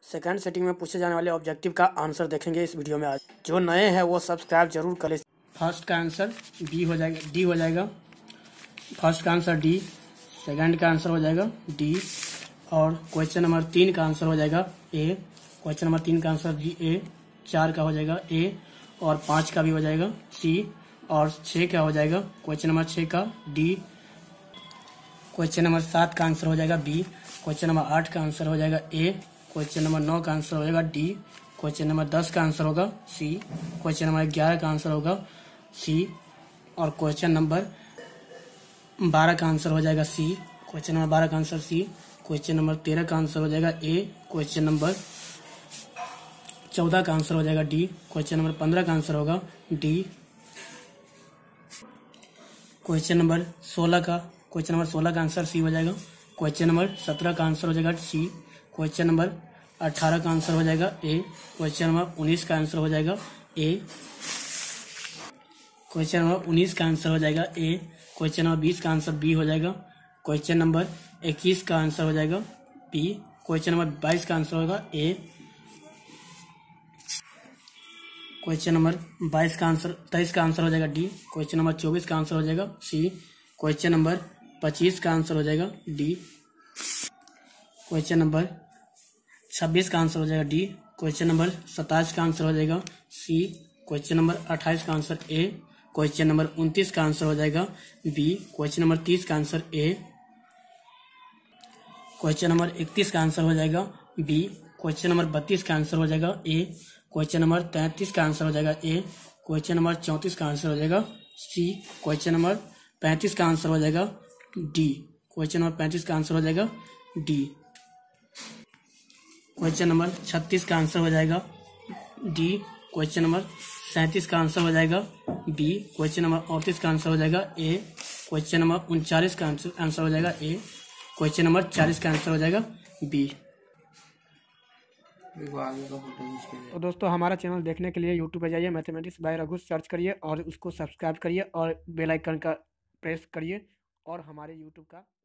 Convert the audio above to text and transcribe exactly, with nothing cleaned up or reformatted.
Second setting में पूछे जाने वाले ऑब्जेक्टिव का आंसर देखेंगे इस वीडियो में। आज जो नए हैं वो सब्सक्राइब जरूर करें। फर्स्ट का आंसर बी हो जाएगा, डी हो जाएगा। फर्स्ट का आंसर डी, सेकंड का आंसर हो जाएगा डी, और क्वेश्चन नंबर तीन का आंसर हो जाएगा ए। क्वेश्चन नंबर तीन का आंसर डी ए, चार का हो जाएगा ए, और पाँच का भी हो जाएगा सी, और छः का हो जाएगा क्वेश्चन नंबर छः का डी। क्वेश्चन नंबर सात का आंसर हो जाएगा बी। क्वेश्चन नंबर आठ का आंसर हो जाएगा ए। क्वेश्चन नंबर नौ का आंसर हो जाएगा डी। क्वेश्चन नंबर दस का आंसर होगा सी। क्वेश्चन नंबर ग्यारह का आंसर होगा सी, और क्वेश्चन नंबर बारह का आंसर हो जाएगा सी। क्वेश्चन नंबर बारह का आंसर सी। क्वेश्चन नंबर तेरह का आंसर हो जाएगा ए। क्वेश्चन नंबर चौदह का आंसर हो जाएगा डी। क्वेश्चन नंबर पंद्रह का आंसर होगा डी। क्वेश्चन नंबर सोलह का क्वेश्चन नंबर सोलह का आंसर सी हो जाएगा। क्वेश्चन नंबर सत्रह का आंसर हो जाएगा सी। क्वेश्चन नंबर अठारह का आंसर हो जाएगा ए। क्वेश्चन नंबर उन्नीस का आंसर हो जाएगा ए। क्वेश्चन नंबर उन्नीस का आंसर हो जाएगा ए। क्वेश्चन नंबर बीस का आंसर बी हो जाएगा। क्वेश्चन नंबर इक्कीस का आंसर हो जाएगा बी। क्वेश्चन नंबर बाईस का आंसर होगा ए। क्वेश्चन नंबर बाईस का आंसर तेईस का आंसर हो जाएगा डी। क्वेश्चन नंबर चौबीस का आंसर हो जाएगा सी। क्वेश्चन नंबर पच्चीस का आंसर हो जाएगा डी। क्वेश्चन नंबर छब्बीस का आंसर हो जाएगा डी। क्वेश्चन नंबर सत्ताईस का आंसर हो जाएगा सी। क्वेश्चन नंबर अट्ठाईस का आंसर ए। क्वेश्चन नंबर उनतीस का आंसर हो जाएगा बी। क्वेश्चन नंबर तीस का आंसर ए। क्वेश्चन नंबर इकतीस का आंसर हो जाएगा बी। क्वेश्चन नंबर बत्तीस का आंसर हो जाएगा ए। क्वेश्चन नंबर तैंतीस का आंसर हो जाएगा ए। क्वेश्चन नंबर चौंतीस का आंसर हो जाएगा सी। क्वेश्चन नंबर पैंतीस का आंसर हो जाएगा डी। क्वेश्चन नंबर पैंतीस का आंसर हो जाएगा डी। क्वेश्चन नंबर छत्तीस का आंसर हो जाएगा डी। क्वेश्चन नंबर सैंतीस का आंसर हो जाएगा बी। क्वेश्चन नंबर अड़तीस का आंसर हो जाएगा ए। क्वेश्चन नंबर उनचालीस का आंसर हो जाएगा ए। क्वेश्चन नंबर चालीस का आंसर हो जाएगा बी। तो दोस्तों हमारा चैनल देखने के लिए यूट्यूब पे जाइए, मैथमेटिक्स बाय रघु सर्च करिए और उसको सब्सक्राइब करिए और बेल आइकन का प्रेस करिए और हमारे यूट्यूब का